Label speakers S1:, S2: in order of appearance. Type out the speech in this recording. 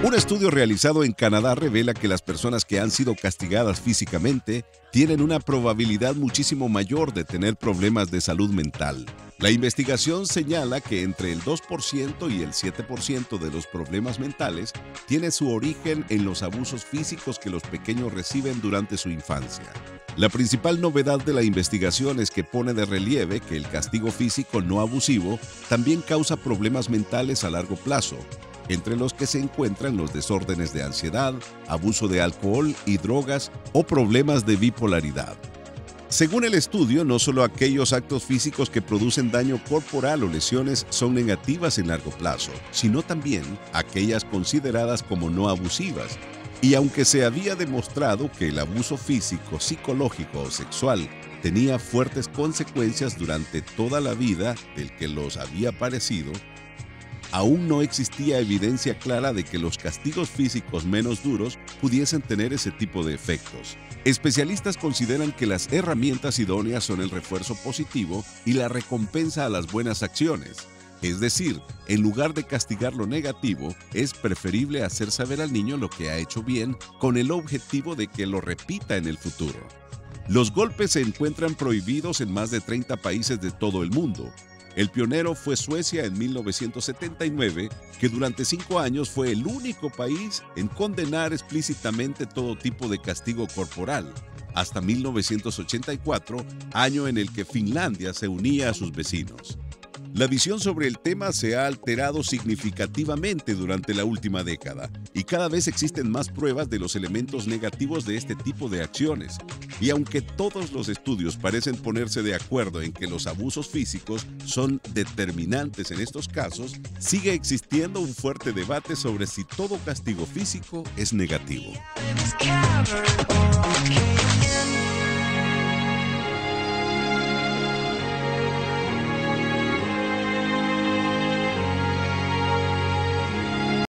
S1: Un estudio realizado en Canadá revela que las personas que han sido castigadas físicamente tienen una probabilidad muchísimo mayor de tener problemas de salud mental. La investigación señala que entre el 2% y el 7% de los problemas mentales tiene su origen en los abusos físicos que los pequeños reciben durante su infancia. La principal novedad de la investigación es que pone de relieve que el castigo físico no abusivo también causa problemas mentales a largo plazo, entre los que se encuentran los desórdenes de ansiedad, abuso de alcohol y drogas o problemas de bipolaridad. Según el estudio, no solo aquellos actos físicos que producen daño corporal o lesiones son negativas en largo plazo, sino también aquellas consideradas como no abusivas. Y aunque se había demostrado que el abuso físico, psicológico o sexual tenía fuertes consecuencias durante toda la vida del que los había padecido, aún no existía evidencia clara de que los castigos físicos menos duros pudiesen tener ese tipo de efectos. Especialistas consideran que las herramientas idóneas son el refuerzo positivo y la recompensa a las buenas acciones. Es decir, en lugar de castigar lo negativo, es preferible hacer saber al niño lo que ha hecho bien con el objetivo de que lo repita en el futuro. Los golpes se encuentran prohibidos en más de 30 países de todo el mundo. El pionero fue Suecia en 1979, que durante 5 años fue el único país en condenar explícitamente todo tipo de castigo corporal, hasta 1984, año en el que Finlandia se unía a sus vecinos. La visión sobre el tema se ha alterado significativamente durante la última década y cada vez existen más pruebas de los elementos negativos de este tipo de acciones. Y aunque todos los estudios parecen ponerse de acuerdo en que los abusos físicos son determinantes en estos casos, sigue existiendo un fuerte debate sobre si todo castigo físico es negativo.